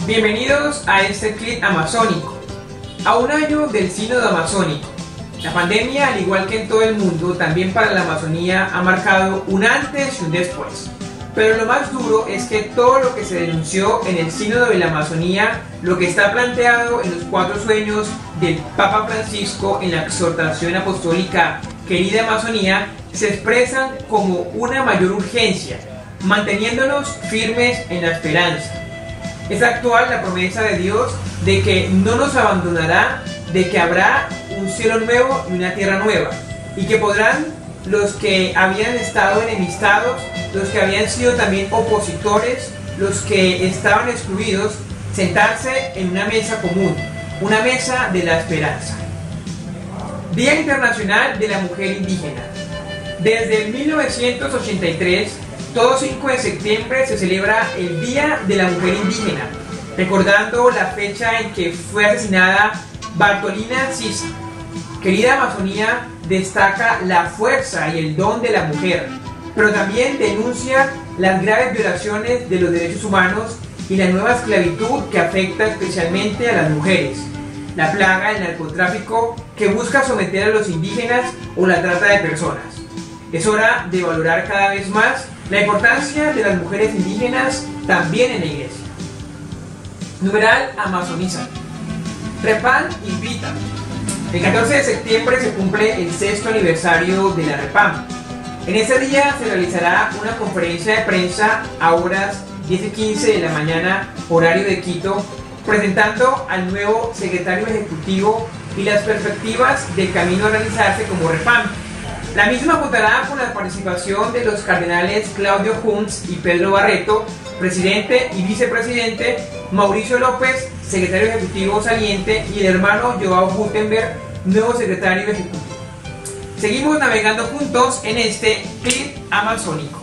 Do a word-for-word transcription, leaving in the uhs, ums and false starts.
Bienvenidos a este clip amazónico. A un año del sínodo amazónico, la pandemia, al igual que en todo el mundo, también para la Amazonía ha marcado un antes y un después. Pero lo más duro es que todo lo que se denunció en el sínodo de la Amazonía, lo que está planteado en los cuatro sueños del Papa Francisco en la exhortación apostólica Querida Amazonía, se expresan como una mayor urgencia, manteniéndonos firmes en la esperanza. Es actual la promesa de Dios de que no nos abandonará, de que habrá un cielo nuevo y una tierra nueva, y que podrán los que habían estado enemistados, los que habían sido también opositores, los que estaban excluidos, sentarse en una mesa común, una mesa de la esperanza. Día Internacional de la Mujer Indígena. Desde el mil novecientos ochenta y tres, todo cinco de septiembre se celebra el Día de la Mujer Indígena, recordando la fecha en que fue asesinada Bartolina Sisa. Querida Amazonía destaca la fuerza y el don de la mujer, pero también denuncia las graves violaciones de los derechos humanos y la nueva esclavitud que afecta especialmente a las mujeres, la plaga del narcotráfico que busca someter a los indígenas o la trata de personas. Es hora de valorar cada vez más la importancia de las mujeres indígenas también en la iglesia. Numeral Amazoniza. Repam invita. El catorce de septiembre se cumple el sexto aniversario de la Repam. En ese día se realizará una conferencia de prensa a horas diez y quince de la mañana, horario de Quito, presentando al nuevo secretario ejecutivo y las perspectivas del camino a realizarse como Repam. La misma contará con la participación de los cardenales Claudio Junts y Pedro Barreto, presidente y vicepresidente, Mauricio López, secretario ejecutivo saliente, y el hermano Joao Gutenberg, nuevo secretario ejecutivo. Seguimos navegando juntos en este clip amazónico.